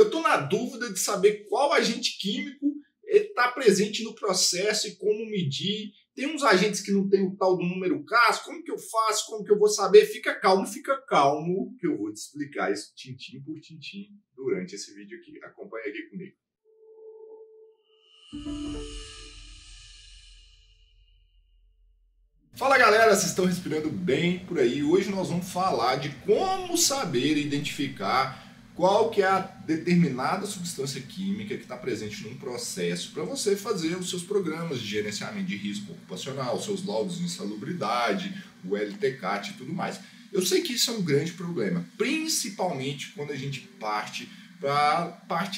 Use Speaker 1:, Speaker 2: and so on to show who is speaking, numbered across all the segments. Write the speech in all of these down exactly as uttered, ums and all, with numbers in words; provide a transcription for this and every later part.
Speaker 1: Eu estou na dúvida de saber qual agente químico está presente no processo e como medir. Tem uns agentes que não tem o tal do número K, como que eu faço, como que eu vou saber? Fica calmo, fica calmo, que eu vou te explicar isso tintim por tintim durante esse vídeo aqui. Acompanha aqui comigo. Fala galera, vocês estão respirando bem por aí? Hoje nós vamos falar de como saber identificar qual que é a determinada substância química que está presente num processo para você fazer os seus programas de gerenciamento de risco ocupacional, seus laudos de insalubridade, o L T C A T e tudo mais. Eu sei que isso é um grande problema, principalmente quando a gente parte para a parte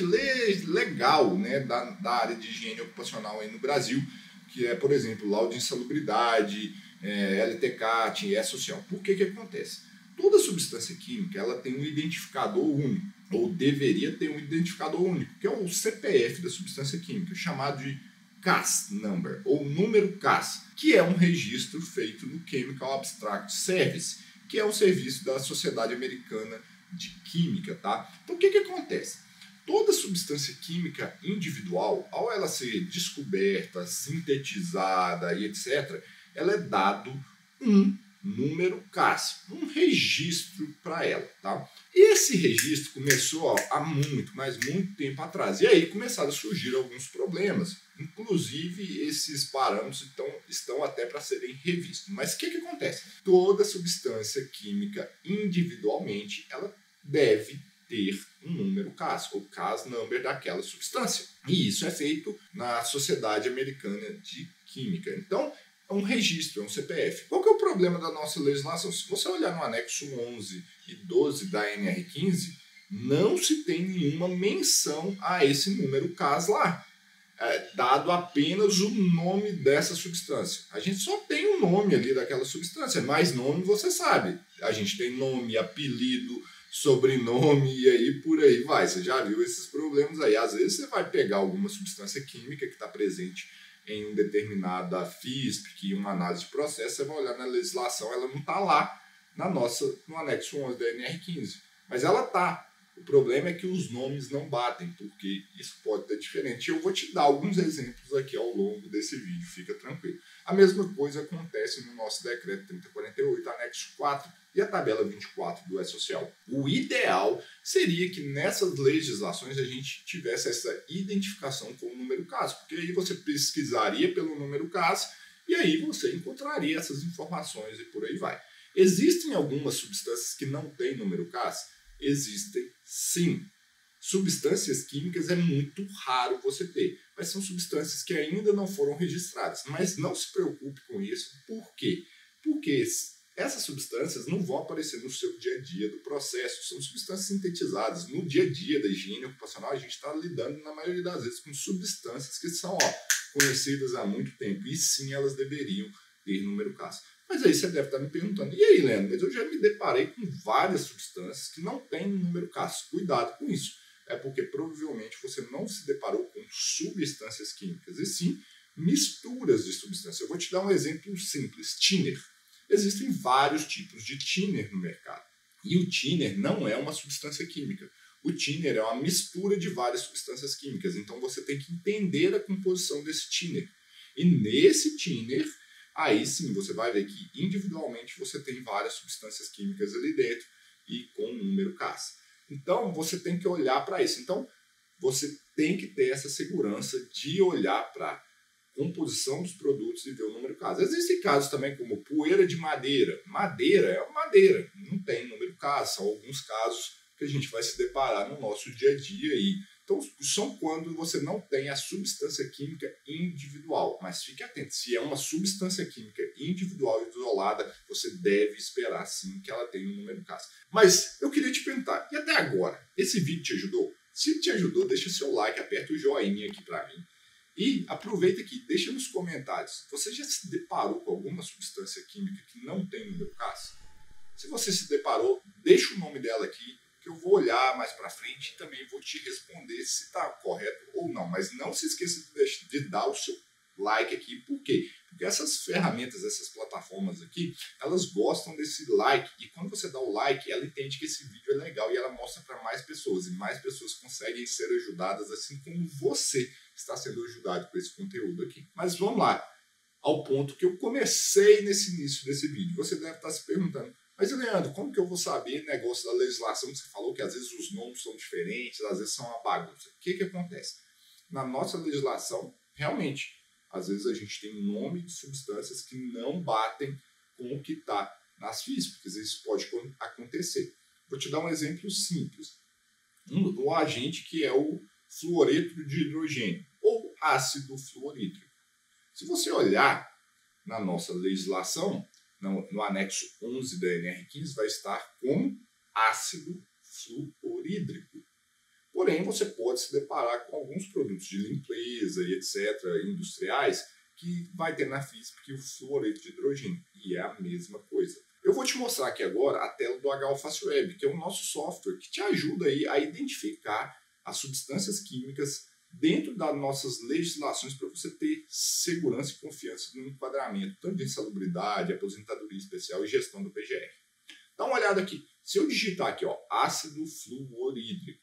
Speaker 1: legal, né, da, da área de higiene ocupacional aí no Brasil, que é, por exemplo, laudo de insalubridade, é, L T C A T e E-Social. Por que que acontece? Toda substância química ela tem um identificador único, ou deveria ter um identificador único, que é o C P F da substância química, chamado de C A S number, ou número C A S, que é um registro feito no Chemical Abstract Service, que é um serviço da Sociedade Americana de Química, tá? Então o que que acontece? Toda substância química individual, ao ela ser descoberta, sintetizada e etcétera, ela é dado um número C A S, um registro para ela, tá? E esse registro começou ó, há muito, mas muito tempo atrás. E aí começaram a surgir alguns problemas. Inclusive, esses parâmetros então, estão até para serem revistos. Mas o que que acontece? Toda substância química individualmente, ela deve ter um número C A S, ou C A S number daquela substância. E isso é feito na Sociedade Americana de Química. Então, é um registro, é um C P F. Qual que é o problema da nossa legislação? Se você olhar no anexo onze e doze da N R quinze, não se tem nenhuma menção a esse número C A S lá. É dado apenas o nome dessa substância. A gente só tem o nome ali daquela substância, mas nome você sabe. A gente tem nome, apelido, sobrenome e aí por aí vai. Você já viu esses problemas aí. Às vezes você vai pegar alguma substância química que está presente em uma determinada F I S P, que uma análise de processo, você vai olhar na legislação, ela não está lá na nossa, no anexo onze da N R quinze. Mas ela está. O problema é que os nomes não batem, porque isso pode ter diferente. Eu vou te dar alguns exemplos aqui ao longo desse vídeo, fica tranquilo. A mesma coisa acontece no nosso decreto trinta e quarenta e oito, anexo quatro, e a tabela vinte e quatro do E-Social. O ideal seria que nessas legislações a gente tivesse essa identificação com o número C A S, porque aí você pesquisaria pelo número C A S e aí você encontraria essas informações e por aí vai. Existem algumas substâncias que não têm número C A S? Existem sim. Substâncias químicas é muito raro você ter, mas são substâncias que ainda não foram registradas. Mas não se preocupe com isso. Por quê? Porque essas substâncias não vão aparecer no seu dia a dia do processo. São substâncias sintetizadas. No dia a dia da higiene ocupacional, a gente está lidando, na maioria das vezes, com substâncias que são ó, conhecidas há muito tempo. E sim, elas deveriam ter número C A S. Mas aí você deve estar me perguntando, e aí, Leandro, mas eu já me deparei com várias substâncias que não têm número C A S. Cuidado com isso. É porque provavelmente você não se deparou com substâncias químicas, e sim misturas de substâncias. Eu vou te dar um exemplo simples, thinner. Existem vários tipos de thinner no mercado. E o thinner não é uma substância química. O thinner é uma mistura de várias substâncias químicas. Então você tem que entender a composição desse thinner. E nesse thinner, aí sim você vai ver que individualmente você tem várias substâncias químicas ali dentro e com um número C A S. Então você tem que olhar para isso. Então você tem que ter essa segurança de olhar para a composição dos produtos e ver o número C A S. Existem casos também como poeira de madeira. Madeira é madeira, não tem número C A S. São alguns casos que a gente vai se deparar no nosso dia a dia aí. Então, são quando você não tem a substância química individual. Mas fique atento, se é uma substância química individual e isolada, você deve esperar sim que ela tenha um número C A S. Mas eu queria te perguntar, e até agora, esse vídeo te ajudou? Se te ajudou, deixa seu like, aperta o joinha aqui para mim. E aproveita aqui, deixa nos comentários, você já se deparou com alguma substância química que não tem número C A S? Se você se deparou, deixa o nome dela aqui, que eu vou olhar mais para frente e também vou te responder se está correto ou não. Mas não se esqueça de, de dar o seu like aqui. Por quê? Porque essas ferramentas, essas plataformas aqui, elas gostam desse like. E quando você dá o like, ela entende que esse vídeo é legal e ela mostra para mais pessoas. E mais pessoas conseguem ser ajudadas, assim como você está sendo ajudado com esse conteúdo aqui. Mas vamos lá, ao ponto que eu comecei nesse início desse vídeo. Você deve estar se perguntando, mas Leandro, como que eu vou saber negócio da legislação que você falou, que às vezes os nomes são diferentes, às vezes são uma bagunça? O que que acontece? Na nossa legislação, realmente, às vezes a gente tem nome de substâncias que não batem com o que está nas físicas. Isso pode acontecer. Vou te dar um exemplo simples. Um, o agente que é o fluoreto de hidrogênio, ou ácido fluorídrico. Se você olhar na nossa legislação, no, no anexo onze da N R quinze, vai estar como ácido fluorídrico. Porém, você pode se deparar com alguns produtos de limpeza e etcétera, industriais, que vai ter na física o fluoreto de hidrogênio. E é a mesma coisa. Eu vou te mostrar aqui agora a tela do H O FácilWeb, que é o nosso software que te ajuda aí a identificar as substâncias químicas dentro das nossas legislações para você ter segurança e confiança no enquadramento, tanto de insalubridade, aposentadoria especial e gestão do P G R. Dá uma olhada aqui. Se eu digitar aqui, ó, ácido fluorídrico,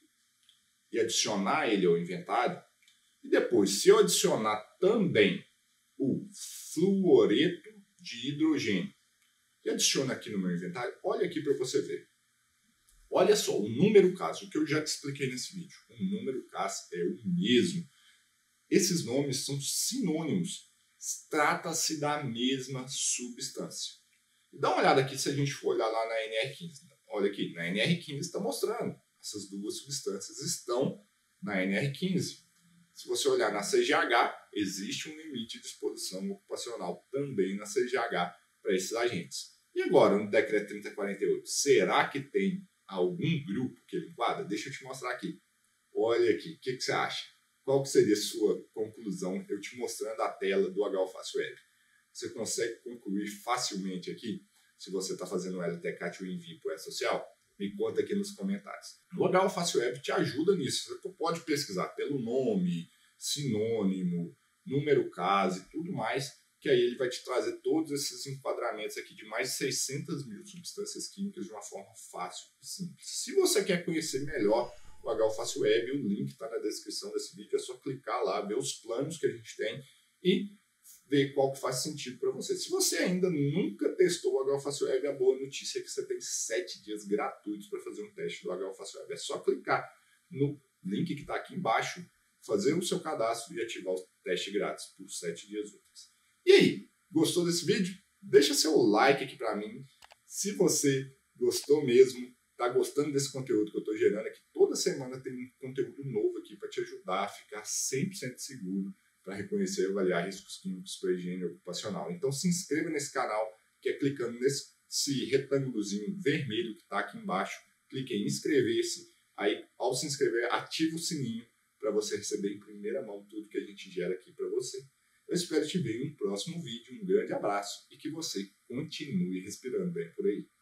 Speaker 1: e adicionar ele ao inventário, e depois, se eu adicionar também o fluoreto de hidrogênio, e adiciono aqui no meu inventário, olha aqui para você ver. Olha só, o número caso, o que eu já te expliquei nesse vídeo, o número caso é o mesmo. Esses nomes são sinônimos, trata-se da mesma substância. Dá uma olhada aqui se a gente for olhar lá na N R quinze. Olha aqui, na N R quinze está mostrando. Essas duas substâncias estão na N R quinze. Se você olhar na C G H, existe um limite de exposição ocupacional também na C G H para esses agentes. E agora, no decreto trinta e quarenta e oito, será que tem algum grupo que ele enquadra? Deixa eu te mostrar aqui. Olha aqui, o que, que você acha? Qual que seria a sua conclusão? Eu te mostrando a tela do H O FácilWeb. Você consegue concluir facilmente aqui, se você está fazendo o L T C A T ou envio para o E-Social? Me conta aqui nos comentários. O H O FácilWeb te ajuda nisso. Você pode pesquisar pelo nome, sinônimo, número caso e tudo mais, que aí ele vai te trazer todos esses enquadramentos aqui de mais de seiscentas mil substâncias químicas de uma forma fácil e simples. Se você quer conhecer melhor o H O FácilWeb, o link está na descrição desse vídeo, é só clicar lá, ver os planos que a gente tem e ver qual que faz sentido para você. Se você ainda nunca testou o H O FácilWeb, a boa notícia é que você tem sete dias gratuitos para fazer um teste do H O FácilWeb. É só clicar no link que está aqui embaixo, fazer o seu cadastro e ativar o teste grátis por sete dias úteis. E aí, gostou desse vídeo? Deixa seu like aqui para mim. Se você gostou mesmo, está gostando desse conteúdo que eu estou gerando aqui, toda semana tem um conteúdo novo aqui para te ajudar a ficar cem por cento seguro para reconhecer e avaliar riscos químicos para a higiene ocupacional. Então se inscreva nesse canal, que é clicando nesse retângulozinho vermelho que está aqui embaixo, clique em inscrever-se, aí ao se inscrever ativa o sininho para você receber em primeira mão tudo que a gente gera aqui para você. Eu espero te ver em um próximo vídeo, um grande abraço e que você continue respirando bem por aí.